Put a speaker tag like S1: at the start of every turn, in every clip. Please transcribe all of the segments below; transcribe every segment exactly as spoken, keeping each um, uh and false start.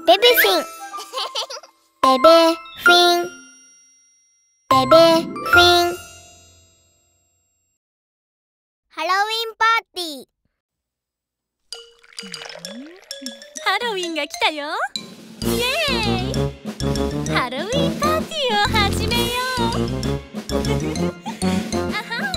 S1: ベベフィンベベフィンベベフィンハロウィンパーティー。
S2: ハロウィンが来たよ。イエーイ。ハロウィンパーティーを始めよう。あは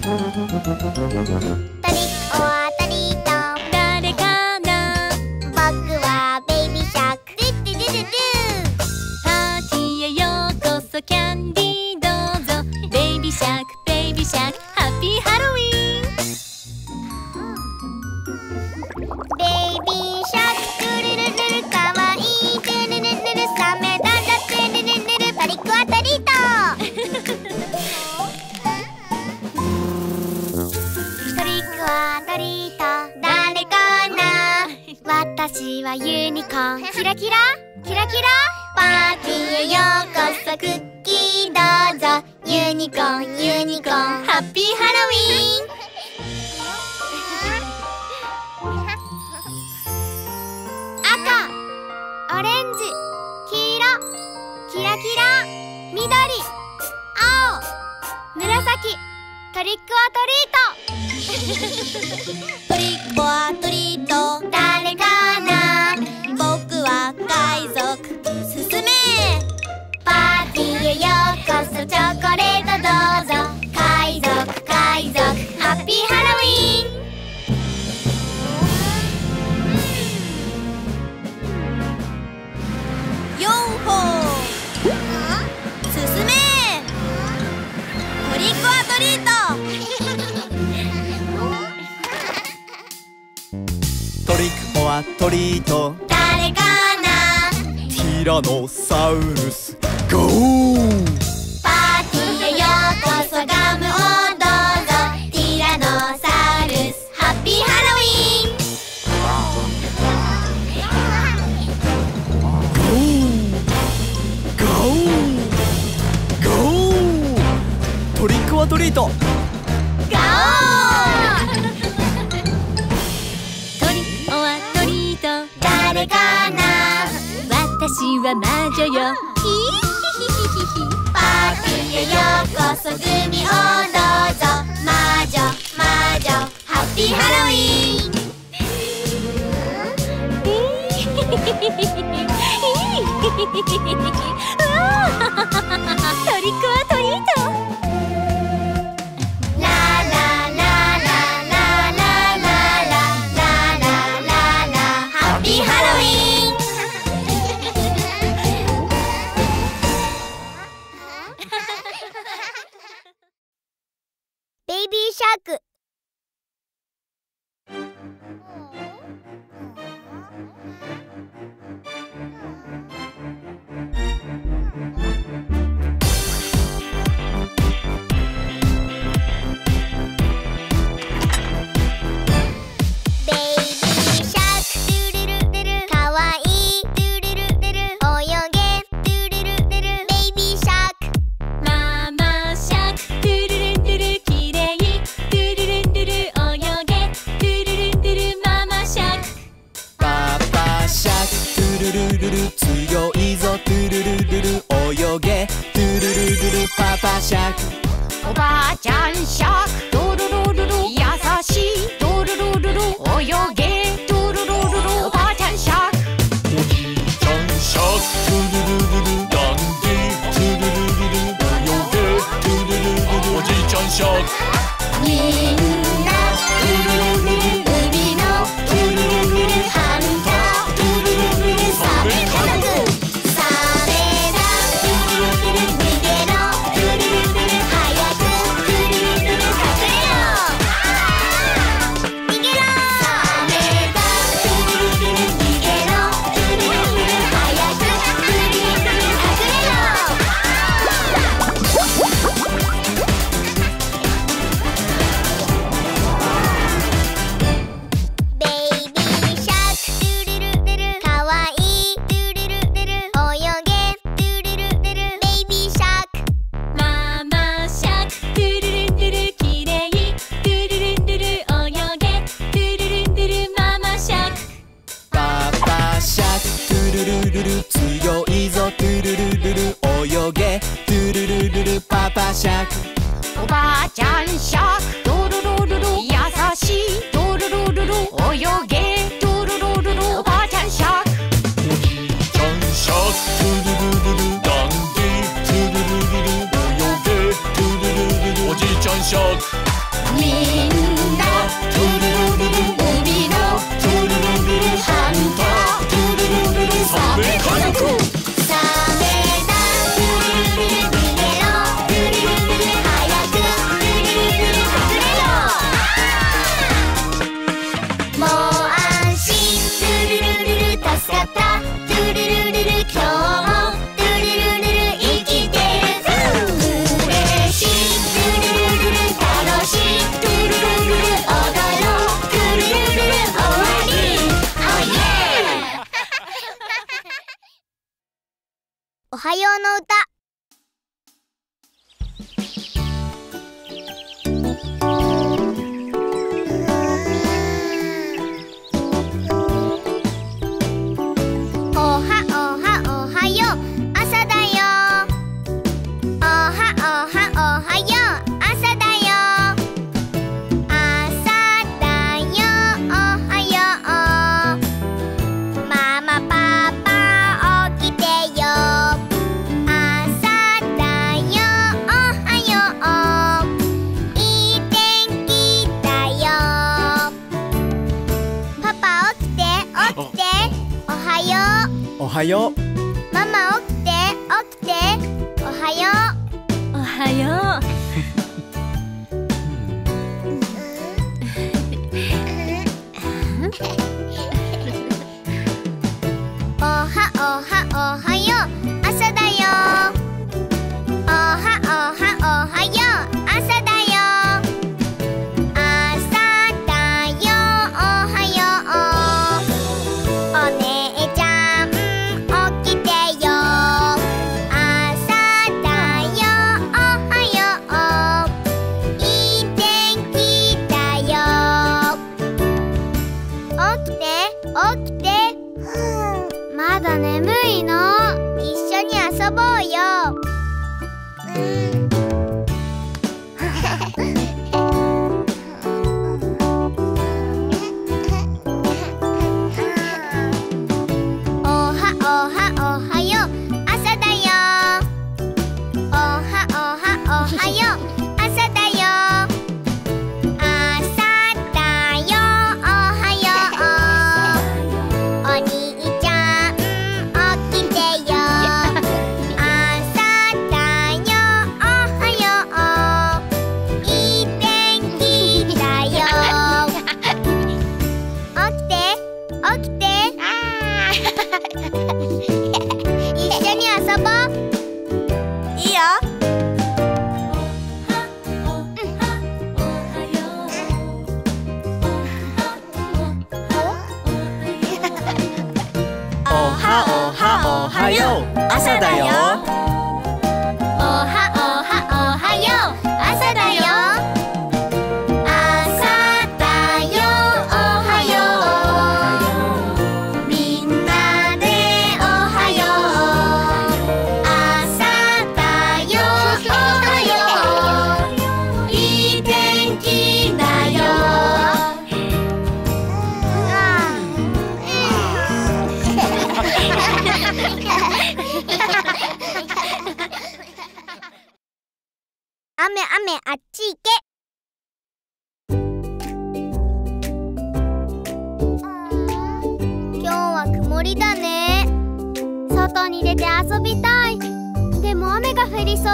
S1: トリックオアトリート。
S2: 誰かな。
S1: 僕はベイビーシャーク。ドゥドゥドゥドゥドゥ。
S2: パーティーへようこそ、キャンディーどうぞ。ベイビーシャークベイビーシャーク、ハッピーハロウィン。
S1: ベイビーシャーク、ルルルルル、かわいい。ルルルルル、サメだだって、ルルルル、トリックオアトリート。トリックオアトリート、誰かな。私はユニコーン。キラキラキラキラ。パーティーへようこそ、クッキーどうぞ。ユニコーンユニコーン、ハッピーハロウィン。赤、オレンジ、黄色、キラキラ、緑、青、紫、トリックオアトリート。トリックオアトリート、誰かな。僕は海賊。進め。パーティーへようこそ、チョコレートどうぞ。海賊海賊、ハッピーハロウィン。
S2: よんほー。進め。トリックオアトリート。
S3: トリックオアトリート、
S1: 誰かな。
S3: ティラノサウルスゴー。
S1: パーティーへようこそ、ガムをどうぞ。ティラノサウルス、ハッピーハロウィン。
S3: ゴーゴー。トリックオアトリート。
S1: ガオー。
S2: トリックオアトリート、
S1: 誰かな。
S2: 私は魔女よ。ヒヒヒヒヒヒ。
S1: パーティーへようこそ、グミをどうぞ。魔女魔女、ハッピーハロウィン。
S2: うわートリックオアトリート。
S1: ララララララララララララ、ハッピーハロウィン。ベイビーシャーク。ベイビーシャーク、ルルルルル、かわいい。ルルルルル、泳げ。ルルルルル、ベイビーシャーク。
S2: ママシャーク、トゥルルントゥル、きれい。トゥルルントゥル、泳げ。トゥルルントゥル、ママシャーク。
S3: パパシャーク、トゥルルルル、強いぞ。トゥルルルル、泳げ。トゥルルルル、パパシャーク。
S4: おばあちゃんシャーク、ドゥルルルル、優しい。ドゥルルルル、泳げ。ドゥルルルル、おばあちゃんシャーク。
S3: おじいちゃんシャーク、トゥルルルル、ダンディ。トゥルルルル、泳げ。トゥルルルル、おじいちゃんシャーク。
S1: みんな、トゥルルルル、海のトゥルルルル、ハンター。トゥルルルル、サメ家族。サメだ、トゥルルルル、逃げろ。トゥルルルル、早く。トゥルルルル、隠れろ。逃げろ。サメだ、トゥルルルル、逃げろ。トゥルルルル、早く。トゥルルルル、隠れろ。
S3: ルル強いぞトゥルルルル泳げトゥルルルルパパシャク
S4: おばあちゃんシャクトゥルルルル優しいトゥルルルル泳げトゥルルルルおばあちゃんシャク
S5: おじいちゃんシャクトゥルルルルダンディトゥルルルル泳げトゥルルルルおじいちゃんシャク
S1: みんなトゥルルルル海のトゥルルルルハンタートゥルルルルサメ家族サメだトゥルルルル逃げろトゥルルルル早くトゥルルルル隠れろもう安心トゥルルルル助かったトゥルルルル今日もトゥルルルル生きてる嬉しいトゥルルルル楽しいトゥルルルル踊ろうトゥルルルル終わり Oh yeah おはようの歌おはおはおはよう朝だよおはおはおはよう朝だよ朝だよおはようママパパ起きてよ朝だよおはよういい天気だよパパ起きて起きておはよう
S3: おはよう
S1: ママ起きて起きておはよう
S2: おはよう。
S1: おはおはおはよう朝だよおはおはおはよう朝だよ朝だよおはようお姉ちゃん起きてよ朝だよおはよういい天気だよ起きて起きてまだ眠いの一緒に遊ぼうよおはおはおはよう朝だよおはおはおはよう朝だよ朝だよおはようお兄ちゃん起きてよ朝だよおはよういい天気だよ起きて起きて一緒に遊ぼういいよ
S3: おはおはおはよう朝だよ
S1: おはおはおはよう朝だよ朝だよおはようみんなでおはよう朝だよおはよういい天気だよ雨雨あっち行け今日は曇りだね外に出て遊びたいでも雨が降りそう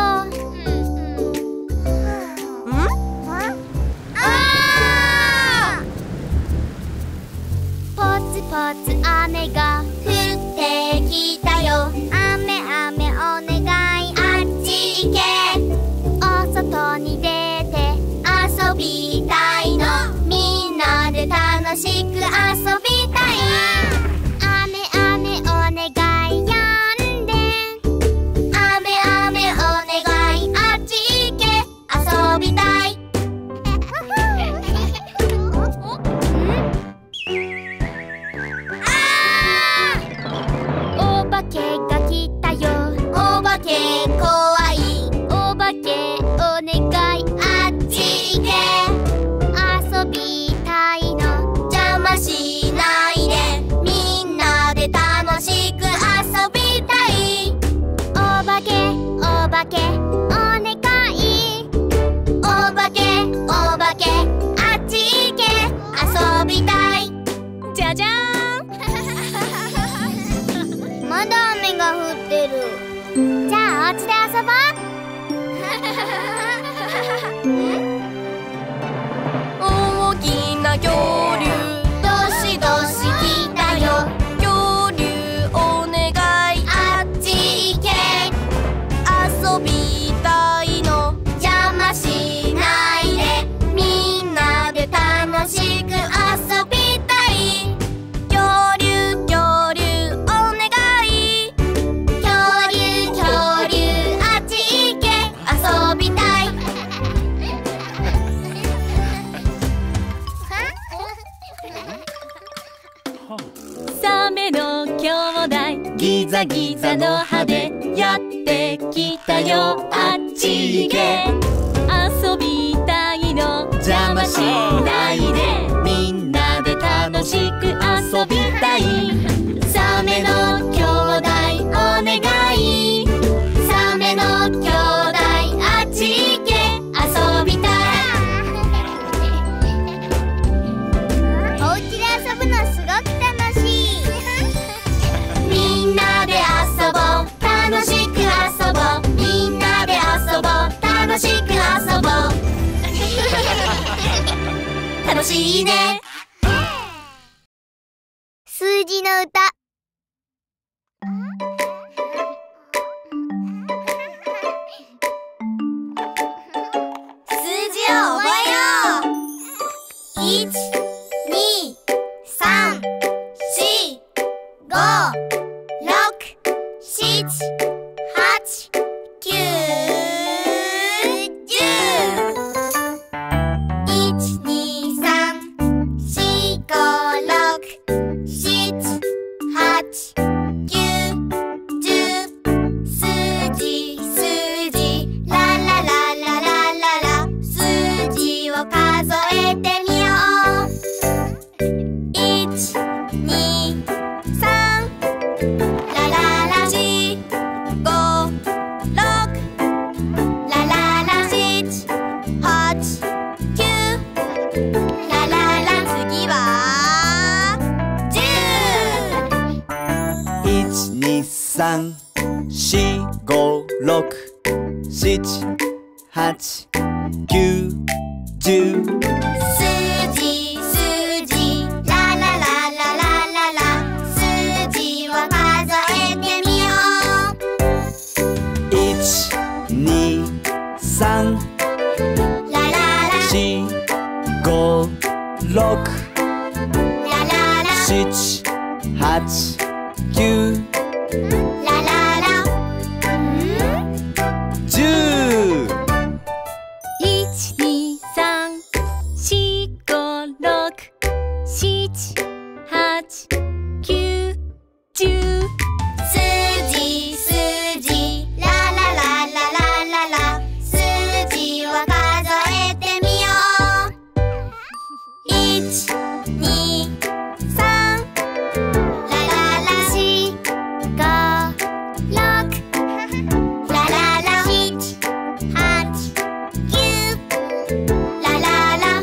S1: あーポツポツ雨が降ってきたよ雨雨お願いあっち行けお外に出て遊びたいのみんなで楽しく遊びたい雨雨お願いやんで雨雨お願いあっち行け遊びたいあー化けが来たよ。お化け怖い。お化けお願い。あっち行け。遊びたいの。邪魔しないで。みんなで楽しく遊びたい。お化けお化けお願い。お化けお化けあっち行け。遊びたい。
S2: じゃじゃーん。
S1: まだ雨が降ってる。じゃあお家で遊ぼう。大きな恐竜どしどし来たよ。恐竜お願い。あっち行け。遊びたいの。邪魔しないで。みんなで楽しく遊びたい。恐竜恐竜お願い。恐竜恐竜あっち行け。遊びたい。
S2: サメの兄弟ギザギザの歯でやってきたよ。あっち行け。遊びたいの。邪魔しないで。みんなで楽しく遊びたい。サメの兄弟お願い。サメの兄弟あっち行け。遊びたい。お家で遊ぶのすごく楽しい。みんなで遊ぼう。楽しく遊ぼう。みんなで遊ぼう。楽しく遊ぼう。楽しいね。数字の歌。数字を覚えよう。いち、に、さん、し、ご、ろく、しち、はち、きゅう、じゅう。いち、に、さん、し、ご、ろく、しち、はち、きゅう、じゅう。数字数字ラララララララ。数字を数えてみよう。いち、に、さん、ラララし、ご、ろく、ラララしち、はち、きゅう、ラララ。次はじゅう。
S3: いち、に、さん、し、ご、ろく、しち、はち、きゅう、じゅう。
S1: 数字数字ラララララララ。数字を数えてみよう。
S3: いち、に、さん、
S1: ラララ
S3: し、ご、ろく、
S1: ラララ
S3: しち、はち、きゅう、
S1: ラララ。
S3: じゅう。
S2: いち、に、さん、し、ご、ろく、しち、はち、きゅう、じゅう。
S1: 数字数字ラララララララ。数字を数えてみよう。いち、に、さん、ラララし、ご、ろく、ラララしち、はち、きゅう、ラララ。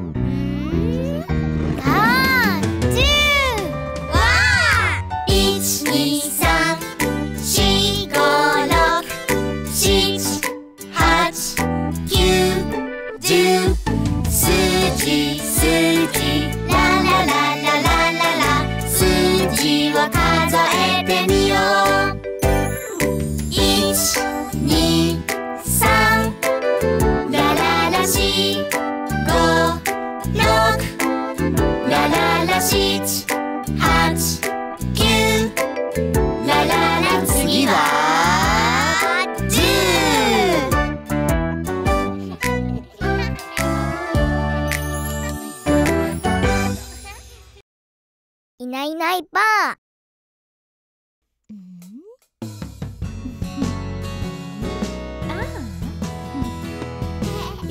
S1: あー、じゅう。わー。いち、に、さん、し、ご、ろく、しち、はち、きゅう、じゅう。数字数字ラララララララ。数字を数えてみよう。いち、に、さん、ラララし、ご、ろく、ラララしち、はち、きゅう、ラララ。次はじゅう。いないいないばあ。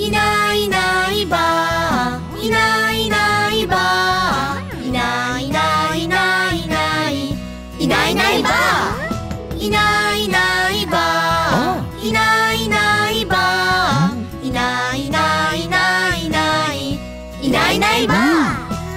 S2: いないいないばあ、いないいないばあ、いないいないいないいないいないいないばあ、いないいないばあ、いないいないばあ、いないいないいないいないいないいないばあ。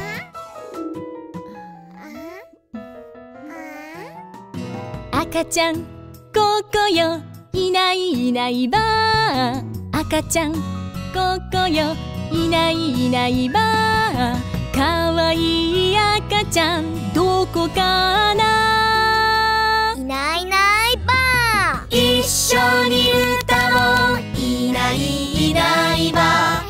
S4: 赤ちゃんここよ、いないいないばあ。赤ちゃんここよ、いないいないばあ。かわいい赤ちゃんどこかな。
S2: いないいないばあ、一緒に歌おう、いないいないばあ。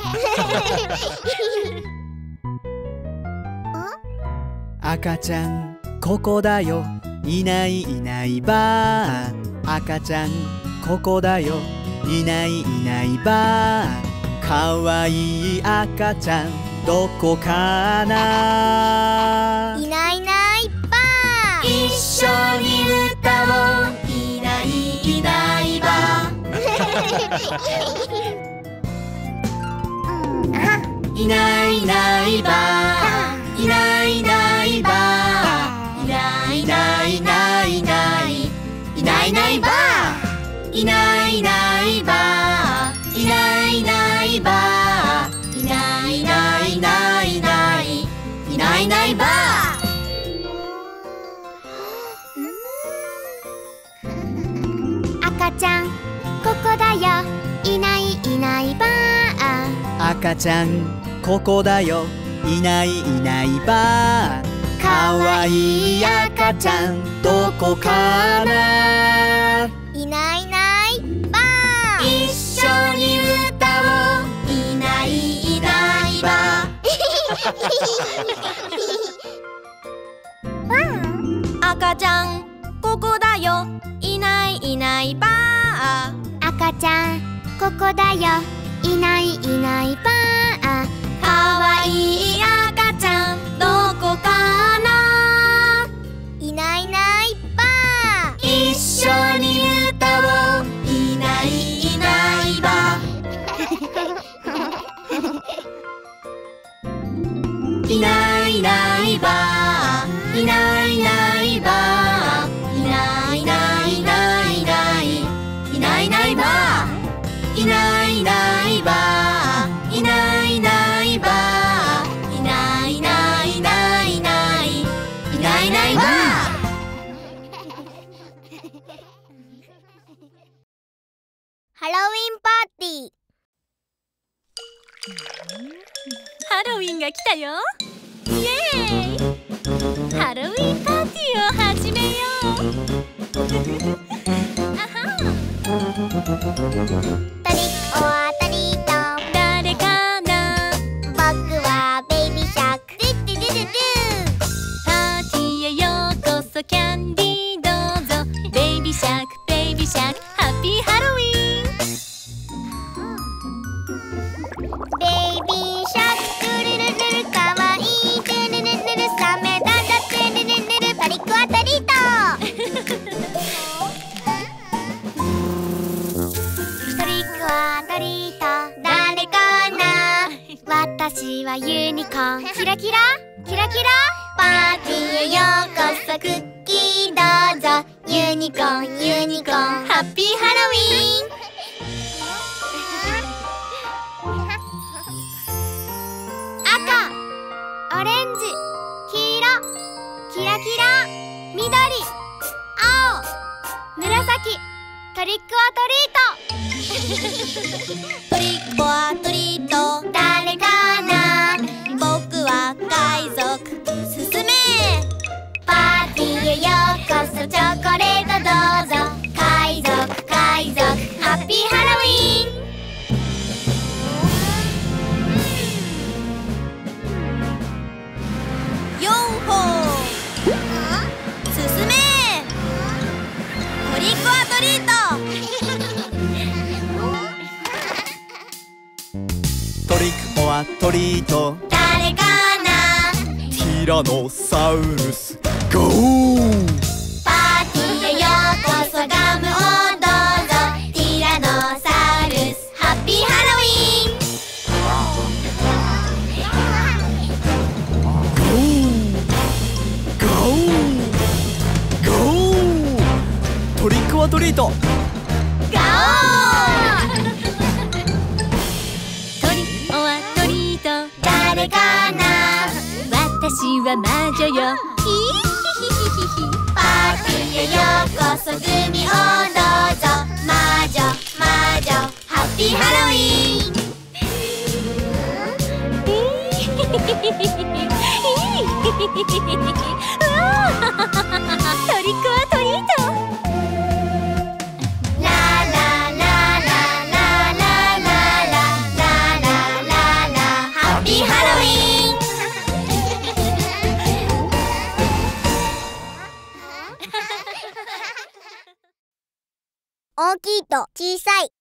S3: 赤ちゃんここだよ、いないいないばあ。赤ちゃんここだよ、いないいないばあ。かわいい赤ちゃんどこかな。
S2: いないいないばあ、一緒に歌おう、いないいないばあ。いないいないばあ、いないいないばあ、いないいないいないいないいないいないばあ、いないいないばあ、いないいないばあ、いないいないいないいないいないいないばあ。赤ちゃんここだよ、いないいないばあ。
S3: 赤ちゃんここだよ、いないいないばあ。かわいい赤ちゃんどこかな。
S2: いないいないばあ、一緒に歌おう、いないいないばあ。赤ちゃんここだよ、いないいないばあ。赤ちゃんここだよ、いないいないばあ。かわいい赤ちゃんどこかな。いないいないばあ、一緒に歌おう、いないいないばあ。いないいないばあ、いないいないばあ、いないいないいないいないいないいないばあ。いないいないばあ、いないいないばあ、いないいないいないいないいないいないばあ。ハロウィンパーティー。
S4: ハロウィンが来たよ。イエーイ。ハロウィンパーティーを始めよう。あはん。
S2: トリックオアトリート、
S4: 誰かな。
S2: 僕はベイビーシャーク。ドゥドゥドゥドゥドゥ。
S4: パーティーへようこそ、キャンディーどうぞ。ベイビーシャークベイビーシャーク、ハッピーハロウィン。
S2: ベイビーシャーク、ルルルルル、かわいい、ルルルルル、サメだだってルルルル、トリックオアトリート。トリックオアトリート、誰かな。私はユニコーン、キラキラキラキラ。パーティーへようこそ、クッキーどうぞ。ユニコーンユニコーン、ハッピーハロウィン。赤、オレンジ、黄色、キラキラ、緑、青、紫、トリックオアトリート。トリックオアトリート、誰かな。僕は海賊、進め。パーティーへようこそ、チョコレートどうぞ。海賊海賊、ハッピーハロウィン。ヨンホー、進め。トリックオアトリート。
S3: トリックオアトリート、
S2: 誰かな。
S3: ティラノサウルスゴー。
S2: パーティーへようこそ、ガムをどうぞ。ティラノサウルス、ハッピーハロウィン。
S3: トリックオアトリート。
S4: ガオートリオアトリート、
S2: 誰かな、
S4: 私は魔女よ。ヒヒヒヒヒヒ。
S2: パーティーへようこそ、グミをどうぞ。魔女魔女ハッピーハロウィーン。
S4: トリックオアトリート。
S2: ララララララララララララハッピーハロウィーン。大きいと小さい。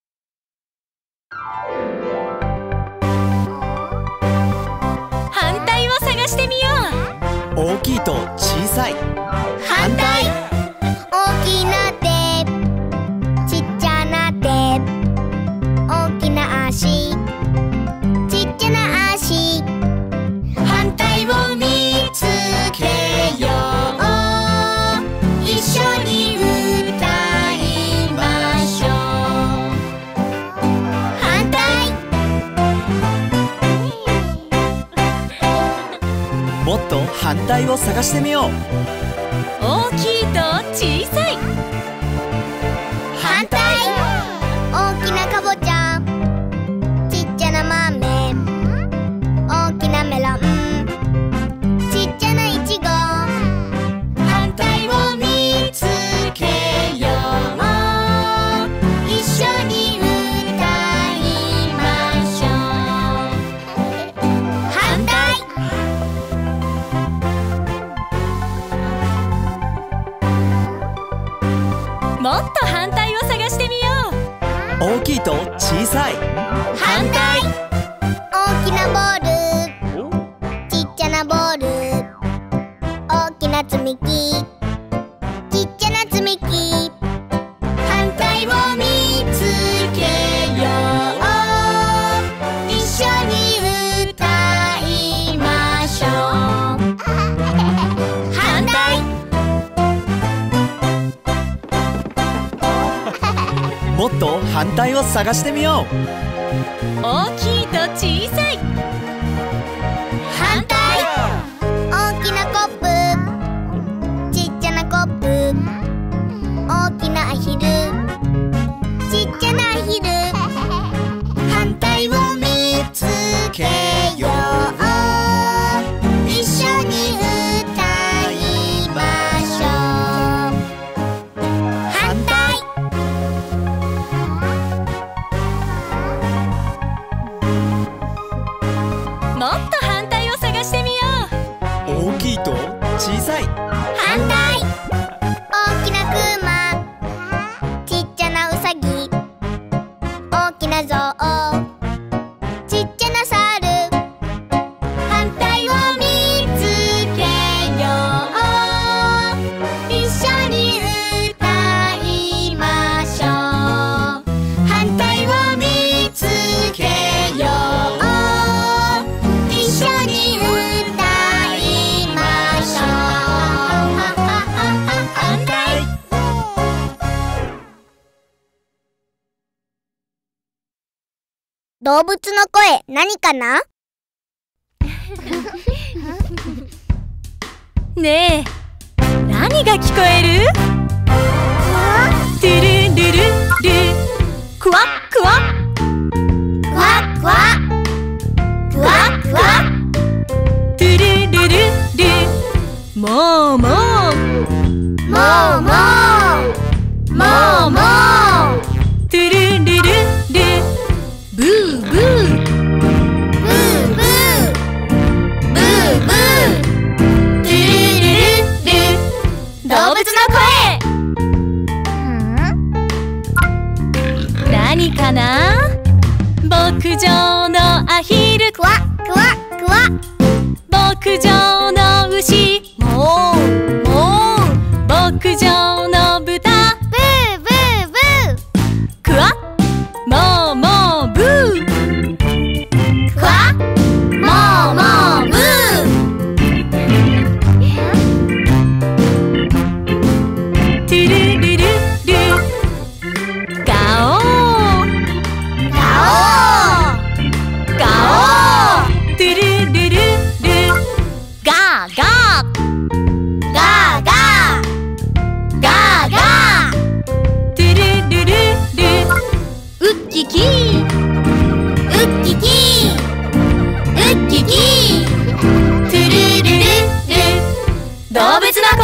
S4: 反対を探してみよう。
S3: 大きいと小さい。
S2: 反対。大きな手、ちっちゃな手、大きな足、ちっちゃな足。反対を見つけよう。一緒に歌いましょう。反対。
S3: もっと反対を探してみよう。
S4: 大きいと小さい。
S2: 反対。大きなかぼちゃ、ちっちゃな豆、大きなメロン、ちっちゃないちご。反対を見つけよう。一緒に歌いましょう。反対。
S4: もっと反対を探してみよう。
S3: 大きいと小さい。
S2: 反対。大きなボール、ちっちゃなボール、大きな積み木、ちっちゃな積み木。反対を見つけよう。一緒に歌いましょう。反対。
S3: もっと反対を探してみよう。
S4: 大きいと小さい。
S2: 反対。大きなコップ、ちっちゃなコップ、大きなアヒル、ちっちゃなアヒル。反対を見つけよう。一緒に歌いましょう。反対。
S4: もっと反対を探してみよう。
S3: 大きいと小さい。
S2: 反対。大きなクマ、ちっちゃなウサギ、大きなゾウ、ちっちゃなサル。反対を見つけよう。一緒に歌いましょう。反対を見つけよう。一緒に歌いましょう。反対。動物の声、何かな？
S4: ねえ、何が聞こえる？トゥルルルル、クワックワッ。
S2: クワックワックワックワッ。
S4: トゥルルルル、もうもう。
S2: もうもうもうもう。
S4: トゥルルルル、ブーブー。
S2: ブーブーブーブー。トゥルルルルル、動物の声。
S4: 別な声。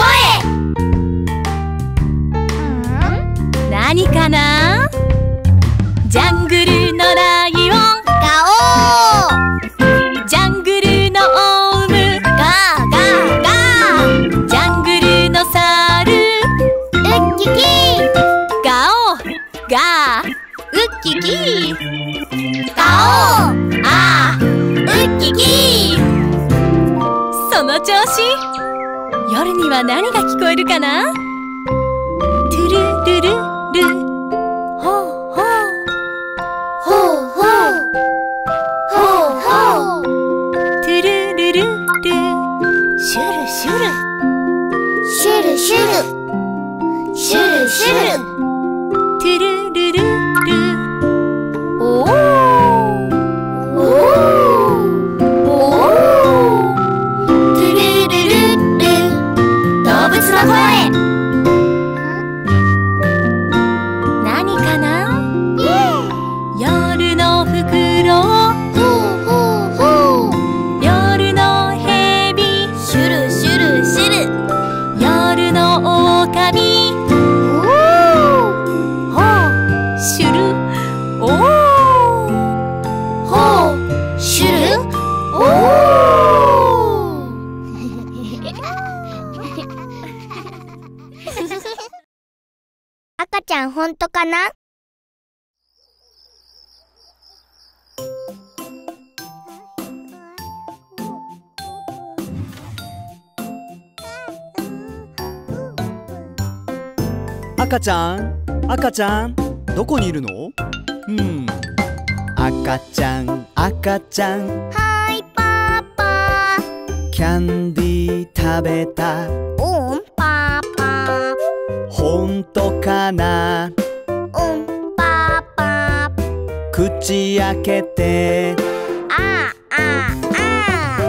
S4: 何かな？ジャングルのライオン
S2: ガオー。
S4: ジャングルのオウム
S2: ガーガーガー。
S4: ジャングルのサル
S2: ウッキキー。
S4: ガオガーウッキキ
S2: ガオー。あーウッキキー。
S4: その調子。夜には何が聞こえるかな？トゥルルルルほうほう
S2: ほうほうほうほう。
S4: トゥルルルルシュルシュル
S2: シュルシュルシュルシュル。
S4: トゥルルルルおー
S2: おーおー。トゥルルルル動物の声。
S4: 何かな？
S2: イエー。
S4: 夜のフクロウ
S2: ほうほうほう。
S4: 夜のヘビ
S2: シュルシュルシュル。
S4: 夜のオオカミ
S2: おー
S4: ほうシュルおー
S2: ほうシュルおー。赤ちゃんほんとかな？
S3: 赤ちゃん赤ちゃんどこにいるの？うん赤ちゃん赤ちゃん
S2: はいパパ。
S3: キャンディー食べた
S2: うんパパ。
S3: ほんとかな？
S2: うんパパ。
S3: 口開けて
S2: あああ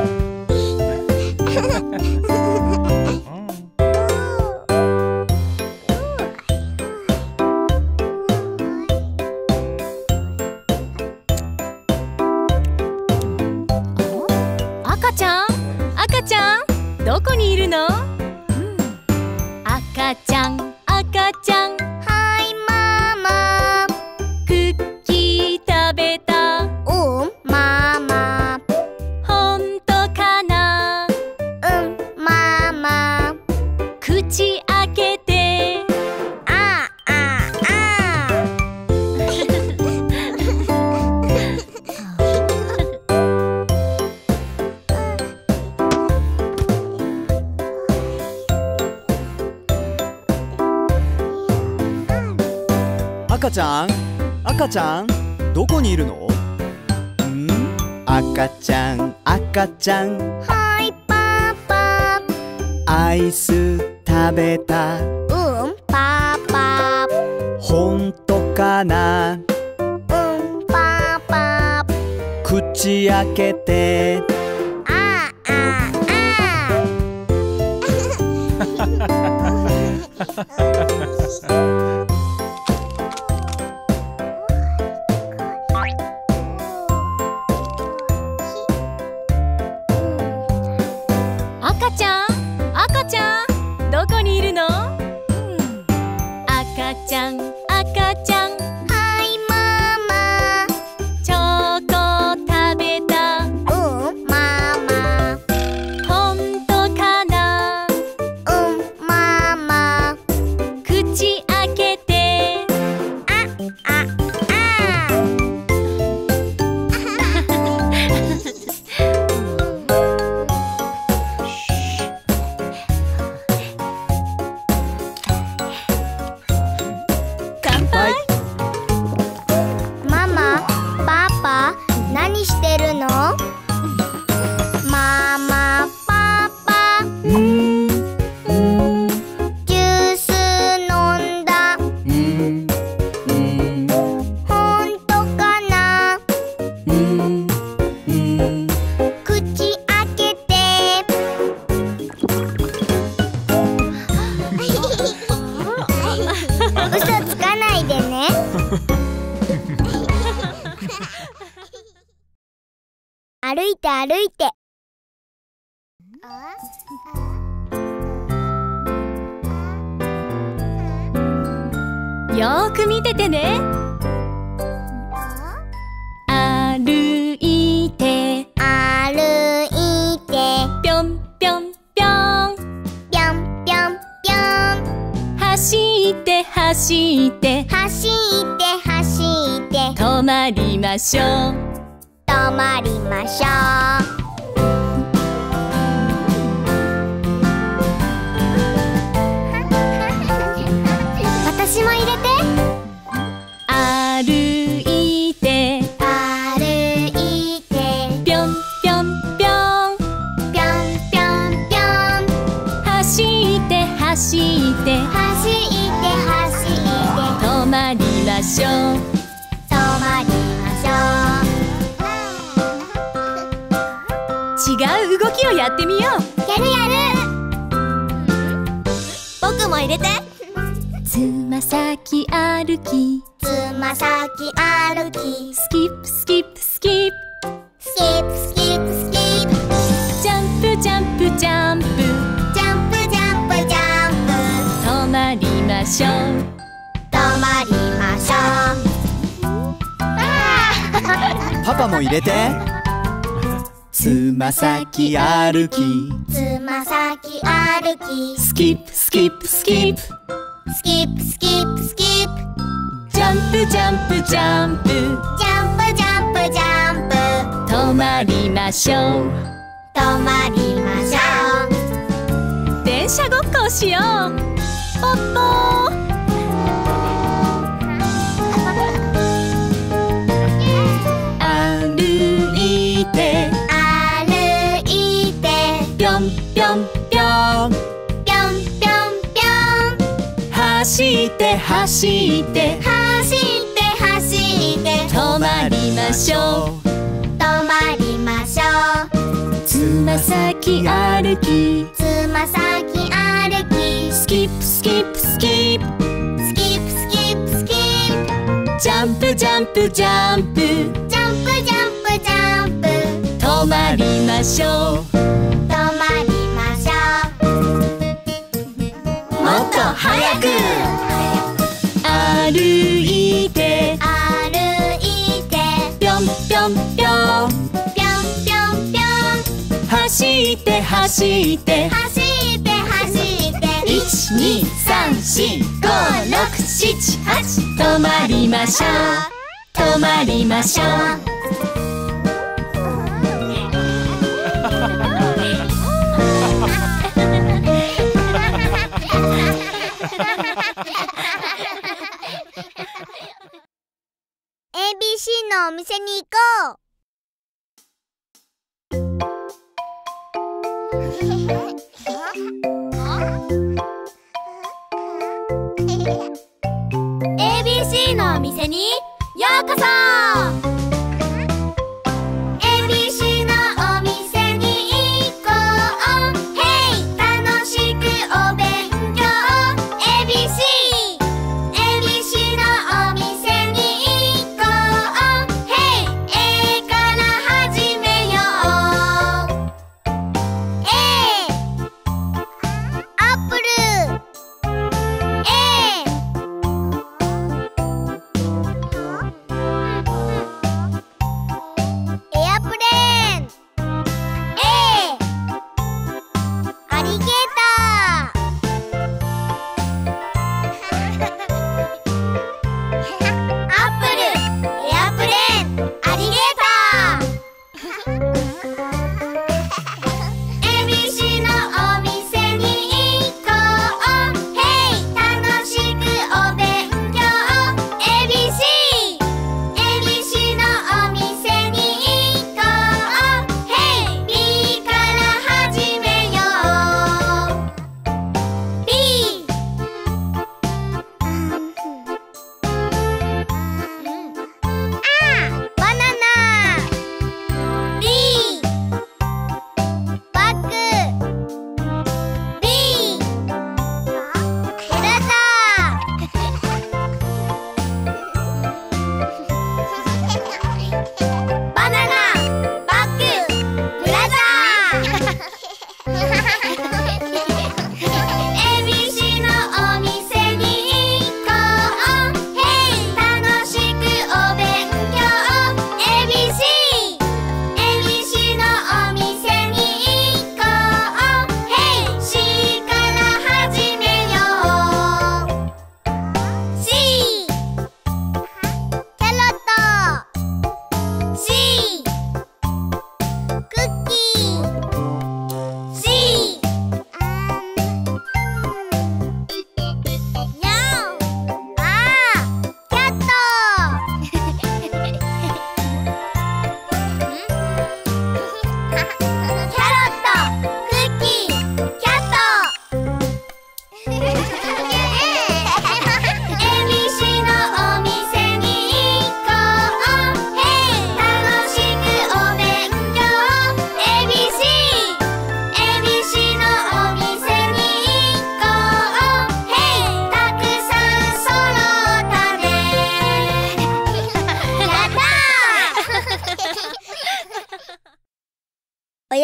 S4: 赤ちゃん赤ちゃんどこにいるの？うん赤ちゃん赤ちゃん
S2: はいママ。
S4: クッキー食べた
S2: うんママ。
S4: ほんとかな？
S2: うんママ。
S4: 口開けて
S2: あああ
S3: 赤ちゃん赤ちゃんどこにいるの？ん赤ちゃん赤ちゃん
S2: はいパパ。
S3: アイス食べた
S2: うんパパ。
S3: ほんとかな？
S2: うんパパ。
S3: 口開けて
S2: あああ
S4: 赤ちゃん赤ちゃんどこにいるの？うん赤ちゃん赤ちゃん
S2: はいママ。
S4: チョコ食べた
S2: うんママ。
S4: ほんとかな？
S2: うんママ。
S4: 口開けて
S2: あああ
S4: 乾杯。
S2: ママパパ何してるの？ママパパ
S3: うんうん
S2: ジュース飲んだ。
S3: うんうん
S2: ほんとかな？
S3: うんうん
S2: 口開けて嘘つかないでね。歩いて歩いて。
S4: よーく見ててね。歩いて
S2: 歩いて
S4: ぴょんぴょんぴょん、
S2: ぴょんぴょんぴょん、
S4: 走って走って
S2: 走って走って
S4: 止まりましょう。
S2: 止まりましょう。私も入れて。
S4: 歩いて
S2: 歩いて
S4: ぴょんぴょんぴょん、
S2: ぴょんぴょんぴょん、
S4: 走って走って
S2: 走って走って
S4: 止まりましょう。
S2: 止まりましょう。
S4: 違う動きをやってみよう。
S2: やるやる。僕も入れて。
S4: つま先歩き
S2: つま先歩き
S4: スキップスキップスキップ、
S2: スキップスキップスキップ、
S4: ジャンプジャンプジャンプ、
S2: ジャンプジャンプジャンプ、
S4: 止まりましょう。
S2: 止まりましょう。あ
S3: パパも入れて。つま先歩き
S2: ーつま先歩き
S3: スキップスキップスキップ、
S2: スキップスキップスキップ、
S4: ジャンプジャンプジャンプ、
S2: ジャンプジャンプジャンプ、
S4: 止まりましょう。
S2: 止まりましょう。
S4: 電車ごっこをしよう。ポッポー。歩いて
S2: 歩いて
S4: ぴょんぴょんぴょん、
S2: ぴょんぴょんぴょん、
S4: 走って走って
S2: 走って走って
S4: 止まりましょう。
S2: 止まりましょう。
S4: つま先歩き
S2: つま先歩き
S4: スキップスキップスキップ、
S2: スキップスキップスキップ、
S4: ジャンプジャンプジャンプ、
S2: ジャンプジャンプジャンプ、
S4: 止まりましょう。
S2: 止まりましょう。
S4: もっと速く歩いて
S2: 歩いて
S4: ぴょんぴょんぴょん、
S2: ぴょんぴょんぴょん、
S4: 走って走って
S2: 走って走って
S4: いちにさんしごろくしちはち、止まりましょう。止まりましょう。
S2: エービーシー のお店に行こう。エービーシー のお店にようこそ。エービーシー のお店に行こう。ヘイ、楽しくお勉強。 エービーシー エービーシー のお店に行こう。ヘイ、A から始めよう。 A アップル。 A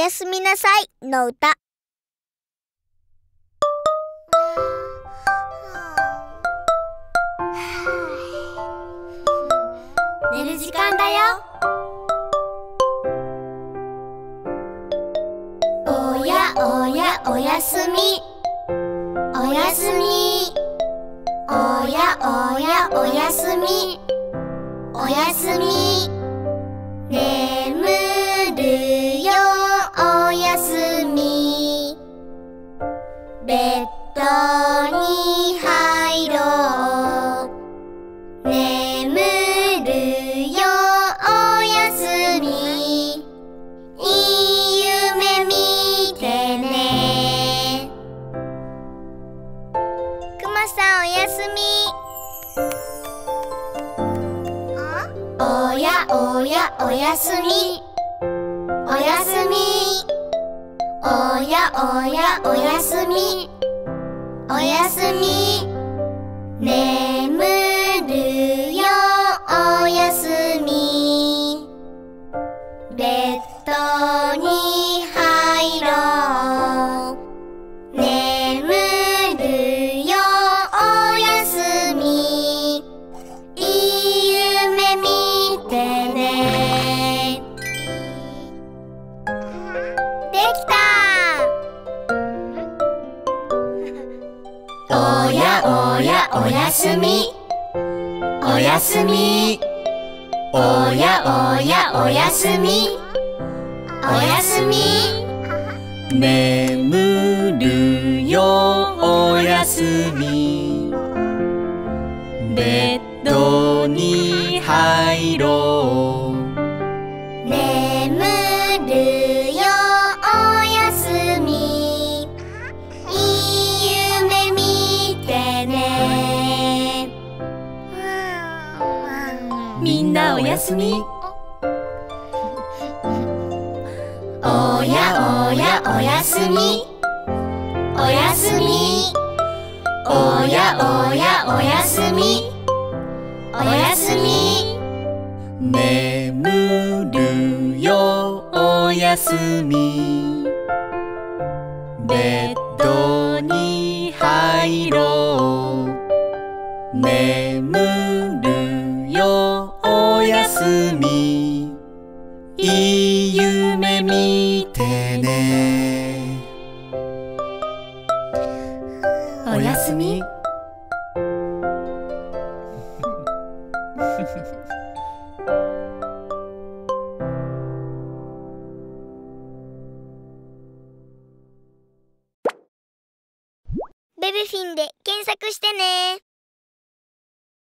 S2: やすみなさいの歌。寝る時間だよ。おやおやおやすみ、おやすみ。おやおやおやすみ、おやすみ。眠るよおやすみ。ベッドに入ろう。眠るよおやすみ。いい夢見てね。くまさんおやすみ。おやおやおやすみ、おやすみ。おやおやおやすみ、おやすみ。眠るよおやすみ。ベッドに入ろう。眠るよおやすみ。いい夢見てね。できた。おやおやおやすみ、おやすみ。おやおやおやすみ、おやすみ。
S3: 眠るよおやすみ。ベッドに入ろう。
S2: 眠るよおやすみ。いい夢見てね。
S4: みんなおやすみ。
S2: おやおやおやすみ、おやすみ。おやおやおやすみ、おやすみ。
S3: 眠るよおやすみ。ベッドに入ろう。眠るよおやすみ。いい夢見てね。
S4: おやすみ。